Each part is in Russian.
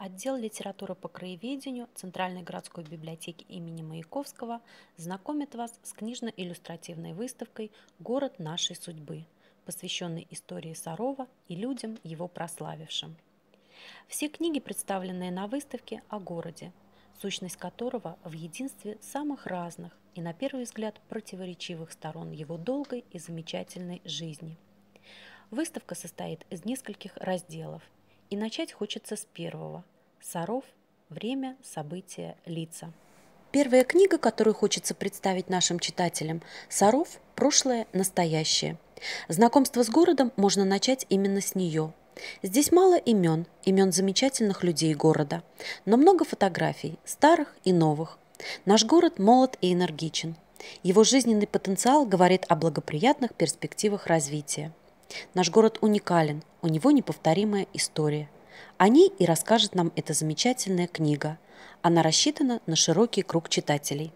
Отдел литературы по краеведению Центральной городской библиотеки имени Маяковского знакомит вас с книжно-иллюстративной выставкой «Город нашей судьбы», посвященной истории Сарова и людям, его прославившим. Все книги, представленные на выставке, о городе, сущность которого в единстве самых разных и, на первый взгляд, противоречивых сторон его долгой и замечательной жизни. Выставка состоит из нескольких разделов, и начать хочется с первого – Саров, время, события, лица. Первая книга, которую хочется представить нашим читателям – Саров, прошлое, настоящее. Знакомство с городом можно начать именно с нее. Здесь мало имен замечательных людей города, но много фотографий, старых и новых. Наш город молод и энергичен. Его жизненный потенциал говорит о благоприятных перспективах развития. Наш город уникален, у него неповторимая история. О ней и расскажет нам эта замечательная книга. Она рассчитана на широкий круг читателей.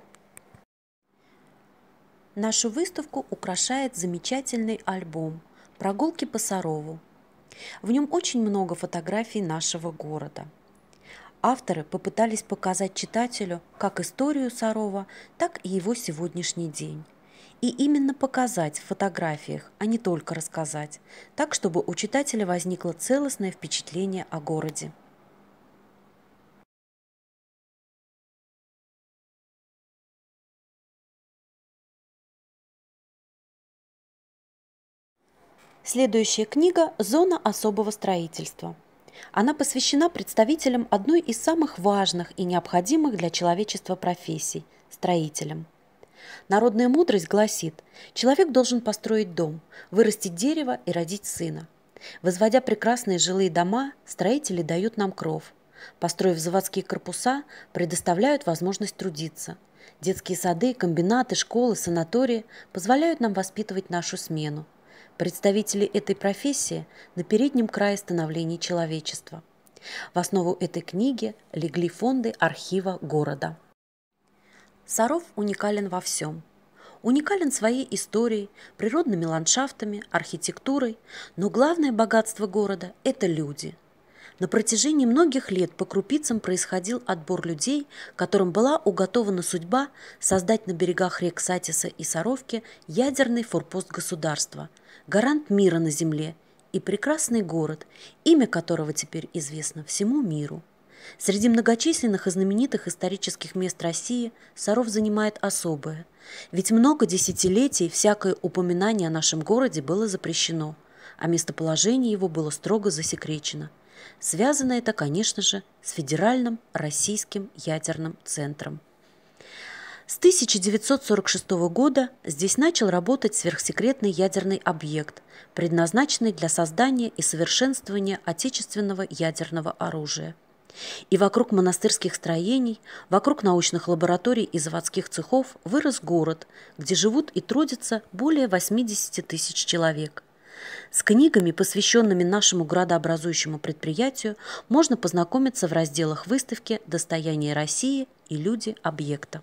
Нашу выставку украшает замечательный альбом «Прогулки по Сарову». В нем очень много фотографий нашего города. Авторы попытались показать читателю как историю Сарова, так и его сегодняшний день. И именно показать в фотографиях, а не только рассказать, так, чтобы у читателя возникло целостное впечатление о городе. Следующая книга «Зона особого строительства». Она посвящена представителям одной из самых важных и необходимых для человечества профессий – строителям. Народная мудрость гласит, человек должен построить дом, вырастить дерево и родить сына. Возводя прекрасные жилые дома, строители дают нам кров. Построив заводские корпуса, предоставляют возможность трудиться. Детские сады, комбинаты, школы, санатории позволяют нам воспитывать нашу смену. Представители этой профессии на переднем крае становления человечества. В основу этой книги легли фонды архива города. Саров уникален во всем. Уникален своей историей, природными ландшафтами, архитектурой, но главное богатство города – это люди. На протяжении многих лет по крупицам происходил отбор людей, которым была уготована судьба создать на берегах рек Сатиса и Саровки ядерный форпост государства, гарант мира на земле и прекрасный город, имя которого теперь известно всему миру. Среди многочисленных и знаменитых исторических мест России Саров занимает особое, ведь много десятилетий всякое упоминание о нашем городе было запрещено, а местоположение его было строго засекречено. Связано это, конечно же, с Федеральным российским ядерным центром. С 1946 года здесь начал работать сверхсекретный ядерный объект, предназначенный для создания и совершенствования отечественного ядерного оружия. И вокруг монастырских строений, вокруг научных лабораторий и заводских цехов вырос город, где живут и трудятся более 80 тысяч человек. С книгами, посвященными нашему градообразующему предприятию, можно познакомиться в разделах выставки «Достояние России» и «Люди объекта».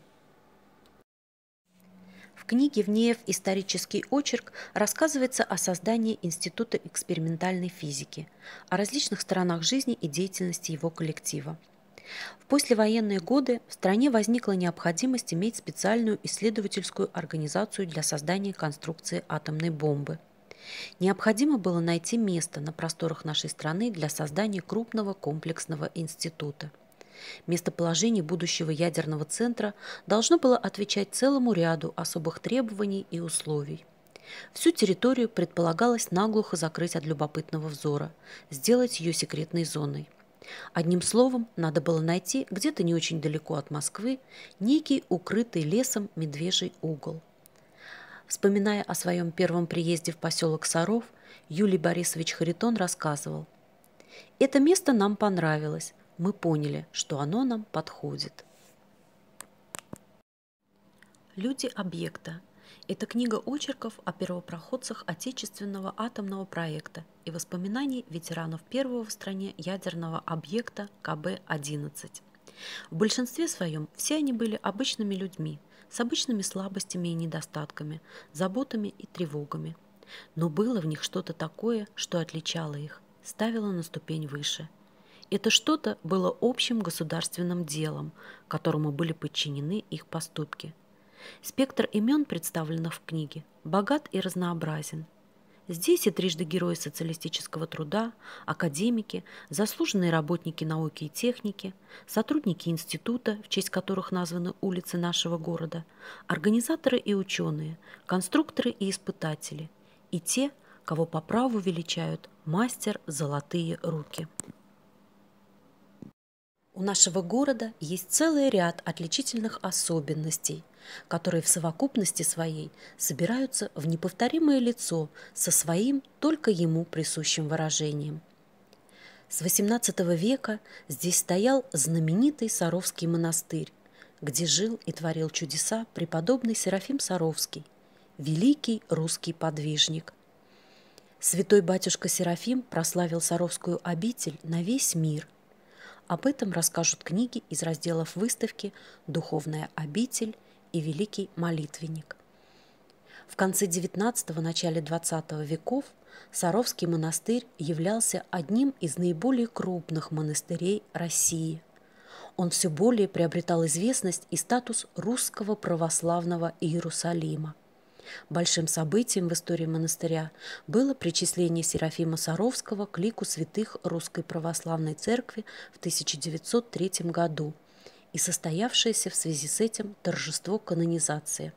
В книге «Внеев. Исторический очерк» рассказывается о создании Института экспериментальной физики, о различных сторонах жизни и деятельности его коллектива. В послевоенные годы в стране возникла необходимость иметь специальную исследовательскую организацию для создания конструкции атомной бомбы. Необходимо было найти место на просторах нашей страны для создания крупного комплексного института. Местоположение будущего ядерного центра должно было отвечать целому ряду особых требований и условий. Всю территорию предполагалось наглухо закрыть от любопытного взора, сделать ее секретной зоной. Одним словом, надо было найти где-то не очень далеко от Москвы некий укрытый лесом медвежий угол. Вспоминая о своем первом приезде в поселок Саров, Юлий Борисович Харитон рассказывал: «Это место нам понравилось. Мы поняли, что оно нам подходит». «Люди объекта» – это книга очерков о первопроходцах отечественного атомного проекта и воспоминаний ветеранов первого в стране ядерного объекта КБ-11. В большинстве своем все они были обычными людьми, с обычными слабостями и недостатками, заботами и тревогами. Но было в них что-то такое, что отличало их, ставило на ступень выше. Это что-то было общим государственным делом, которому были подчинены их поступки. Спектр имен, представленных в книге, богат и разнообразен. Здесь и трижды герои социалистического труда, академики, заслуженные работники науки и техники, сотрудники института, в честь которых названы улицы нашего города, организаторы и ученые, конструкторы и испытатели, и те, кого по праву величают мастер «Золотые руки». У нашего города есть целый ряд отличительных особенностей, которые в совокупности своей собираются в неповторимое лицо со своим только ему присущим выражением. С XVIII века здесь стоял знаменитый Саровский монастырь, где жил и творил чудеса преподобный Серафим Саровский, великий русский подвижник. Святой батюшка Серафим прославил Саровскую обитель на весь мир. Об этом расскажут книги из разделов выставки «Духовная обитель» и «Великий молитвенник». В конце XIX – начале XX веков Саровский монастырь являлся одним из наиболее крупных монастырей России. Он все более приобретал известность и статус русского православного Иерусалима. Большим событием в истории монастыря было причисление Серафима Саровского к лику святых Русской Православной Церкви в 1903 году и состоявшееся в связи с этим торжество канонизации.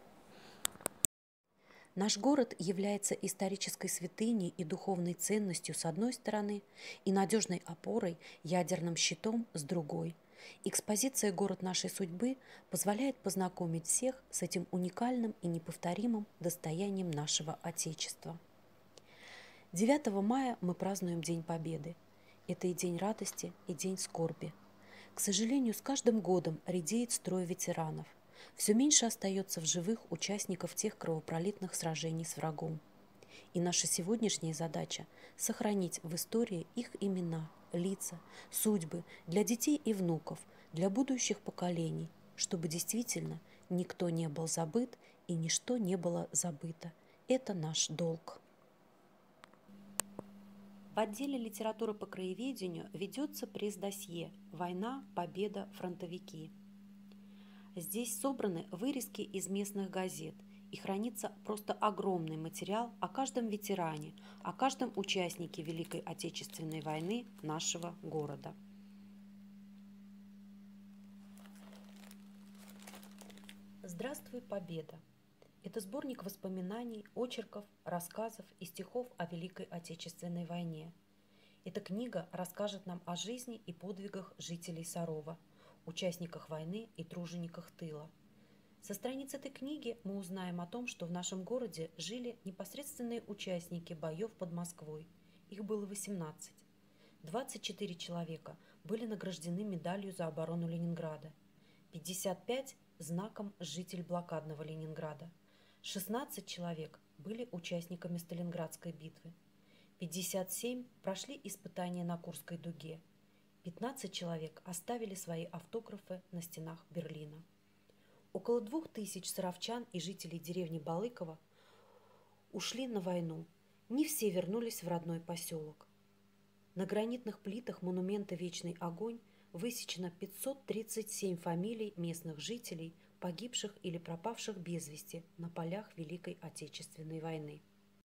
Наш город является исторической святыней и духовной ценностью с одной стороны и надежной опорой, ядерным щитом с другой. Экспозиция «Город нашей судьбы» позволяет познакомить всех с этим уникальным и неповторимым достоянием нашего Отечества. 9 мая мы празднуем День Победы. Это и день радости, и день скорби. К сожалению, с каждым годом редеет строй ветеранов. Все меньше остается в живых участников тех кровопролитных сражений с врагом. И наша сегодняшняя задача – сохранить в истории их имена, лица, судьбы для детей и внуков, для будущих поколений, чтобы действительно никто не был забыт и ничто не было забыто. Это наш долг. В отделе литературы по краеведению ведется пресс-досье «Война, победа, фронтовики». Здесь собраны вырезки из местных газет и хранится просто огромный материал о каждом ветеране, о каждом участнике Великой Отечественной войны нашего города. «Здравствуй, Победа» – это сборник воспоминаний, очерков, рассказов и стихов о Великой Отечественной войне. Эта книга расскажет нам о жизни и подвигах жителей Сарова, участниках войны и тружениках тыла. Со страниц этой книги мы узнаем о том, что в нашем городе жили непосредственные участники боев под Москвой. Их было 18. 24 человека были награждены медалью за оборону Ленинграда, 55 – знаком «Житель блокадного Ленинграда», 16 человек были участниками Сталинградской битвы, 57 прошли испытания на Курской дуге, 15 человек оставили свои автографы на стенах Берлина. Около 2000 саровчан и жителей деревни Балыково ушли на войну. Не все вернулись в родной поселок. На гранитных плитах монумента «Вечный огонь» высечено 537 фамилий местных жителей, погибших или пропавших без вести на полях Великой Отечественной войны.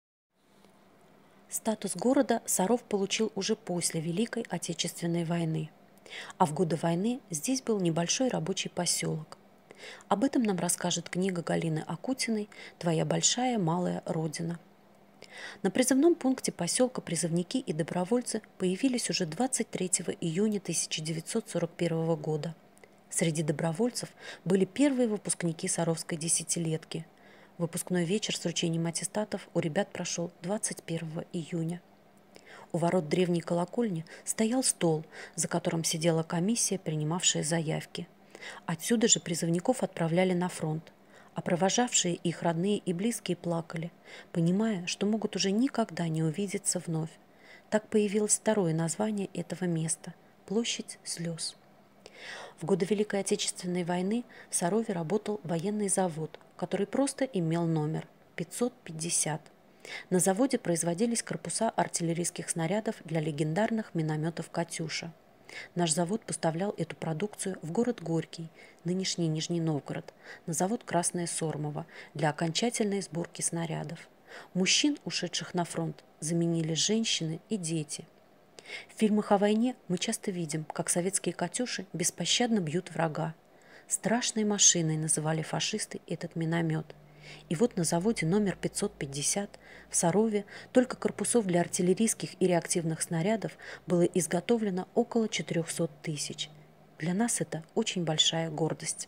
Статус города Саров получил уже после Великой Отечественной войны. А в годы войны здесь был небольшой рабочий поселок. Об этом нам расскажет книга Галины Акутиной «Твоя большая малая родина». На призывном пункте поселка призывники и добровольцы появились уже 23 июня 1941 года. Среди добровольцев были первые выпускники Саровской десятилетки. Выпускной вечер с вручением аттестатов у ребят прошел 21 июня. У ворот древней колокольни стоял стол, за которым сидела комиссия, принимавшая заявки. Отсюда же призывников отправляли на фронт, а провожавшие их родные и близкие плакали, понимая, что могут уже никогда не увидеться вновь. Так появилось второе название этого места – Площадь слез. В годы Великой Отечественной войны в Сарове работал военный завод, который просто имел номер – 550. На заводе производились корпуса артиллерийских снарядов для легендарных минометов «Катюша». Наш завод поставлял эту продукцию в город Горький, нынешний Нижний Новгород, на завод «Красное Сормово» для окончательной сборки снарядов. Мужчин, ушедших на фронт, заменили женщины и дети. В фильмах о войне мы часто видим, как советские «Катюши» беспощадно бьют врага. Страшной машиной называли фашисты этот миномет. И вот на заводе номер 550 в Сарове только корпусов для артиллерийских и реактивных снарядов было изготовлено около 400 тысяч. Для нас это очень большая гордость.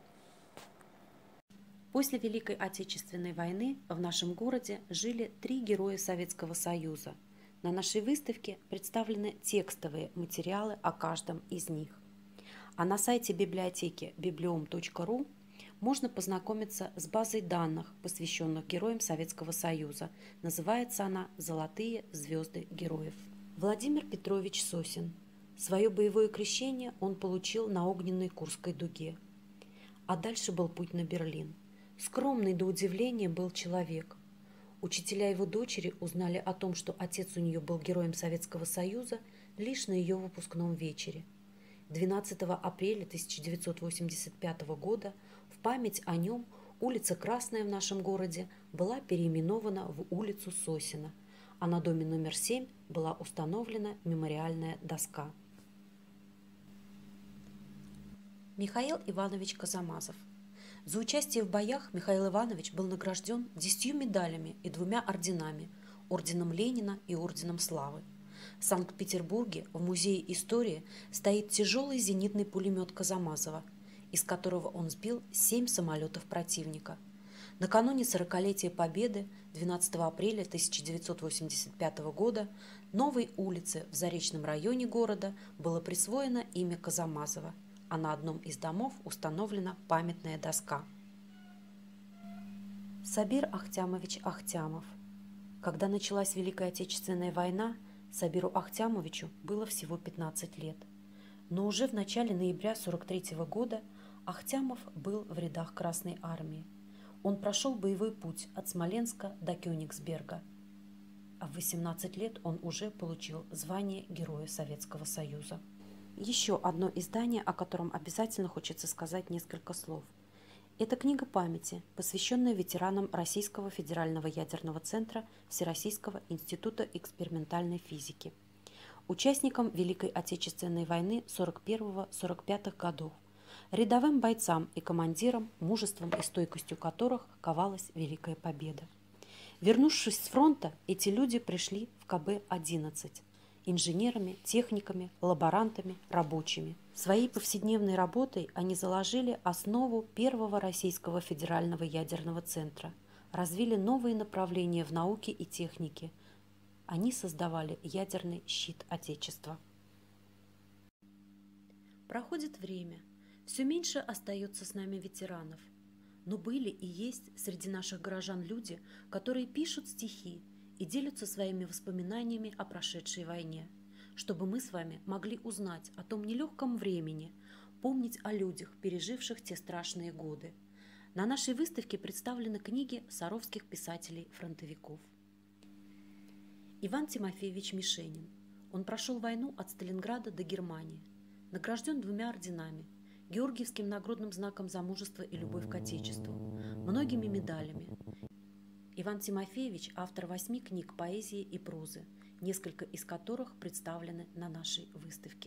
После Великой Отечественной войны в нашем городе жили 3 героя Советского Союза. На нашей выставке представлены текстовые материалы о каждом из них. А на сайте библиотеки bibliom.ru можно познакомиться с базой данных, посвященных героям Советского Союза. Называется она «Золотые звезды героев». Владимир Петрович Сосин. Свое боевое крещение он получил на огненной Курской дуге. А дальше был путь на Берлин. Скромный до удивления был человек. Учителя его дочери узнали о том, что отец у нее был героем Советского Союза, лишь на ее выпускном вечере. 12 апреля 1985 года в память о нем улица Красная в нашем городе была переименована в улицу Сосина, а на доме номер 7 была установлена мемориальная доска. Михаил Иванович Казамазов. За участие в боях Михаил Иванович был награжден 10 медалями и 2 орденами – орденом Ленина и орденом Славы. В Санкт-Петербурге в Музее истории стоит тяжелый зенитный пулемет Казамазова, из которого он сбил 7 самолетов противника. Накануне 40-летия Победы, 12 апреля 1985 года, новой улице в Заречном районе города было присвоено имя Казамазова, а на одном из домов установлена памятная доска. Сабир Ахтямович Ахтямов. Когда началась Великая Отечественная война, Сабиру Ахтямовичу было всего 15 лет. Но уже в начале ноября 1943 года Ахтямов был в рядах Красной армии. Он прошел боевой путь от Смоленска до Кёнигсберга. А в 18 лет он уже получил звание Героя Советского Союза. Еще одно издание, о котором обязательно хочется сказать несколько слов. Это книга памяти, посвященная ветеранам Российского федерального ядерного центра Всероссийского института экспериментальной физики, участникам Великой Отечественной войны 41-45 годов, рядовым бойцам и командирам, мужеством и стойкостью которых ковалась Великая Победа. Вернувшись с фронта, эти люди пришли в КБ-11 инженерами, техниками, лаборантами, рабочими. Своей повседневной работой они заложили основу первого Российского федерального ядерного центра, развили новые направления в науке и технике. Они создавали ядерный щит Отечества. Проходит время, все меньше остается с нами ветеранов. Но были и есть среди наших горожан люди, которые пишут стихи и делятся своими воспоминаниями о прошедшей войне, чтобы мы с вами могли узнать о том нелегком времени, помнить о людях, переживших те страшные годы. На нашей выставке представлены книги саровских писателей-фронтовиков. Иван Тимофеевич Мишенин. Он прошел войну от Сталинграда до Германии, награжден 2 орденами, Георгиевским нагрудным знаком за мужество и любовь к Отечеству, многими медалями. Иван Тимофеевич – автор 8 книг поэзии и прозы, несколько из которых представлены на нашей выставке.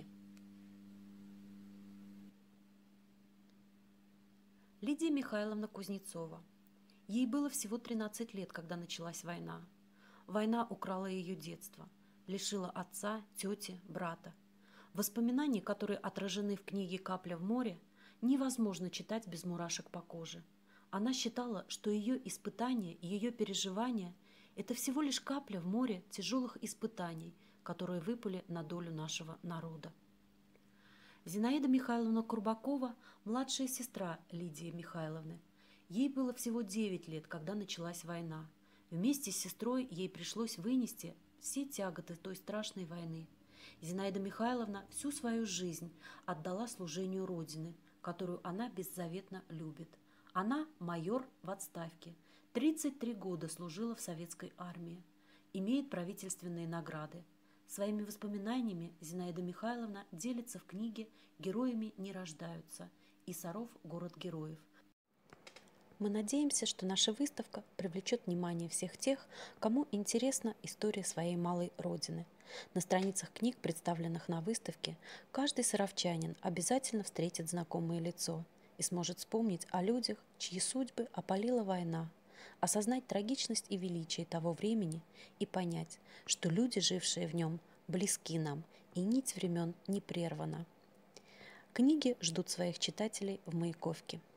Лидия Михайловна Кузнецова. Ей было всего 13 лет, когда началась война. Война украла ее детство, лишила отца, тети, брата. Воспоминания, которые отражены в книге «Капля в море», невозможно читать без мурашек по коже. Она считала, что ее испытания, ее переживания – это всего лишь капля в море тяжелых испытаний, которые выпали на долю нашего народа. Зинаида Михайловна Курбакова – младшая сестра Лидии Михайловны. Ей было всего 9 лет, когда началась война. Вместе с сестрой ей пришлось вынести все тяготы той страшной войны. Зинаида Михайловна всю свою жизнь отдала служению Родины, которую она беззаветно любит. Она майор в отставке, 33 года служила в советской армии, имеет правительственные награды. Своими воспоминаниями Зинаида Михайловна делится в книге «Героями не рождаются» и «Саров. Город героев». Мы надеемся, что наша выставка привлечет внимание всех тех, кому интересна история своей малой родины. На страницах книг, представленных на выставке, каждый саровчанин обязательно встретит знакомое лицо и сможет вспомнить о людях, чьи судьбы опалила война, осознать трагичность и величие того времени и понять, что люди, жившие в нем, близки нам, и нить времен не прервана. Книги ждут своих читателей в Маяковке.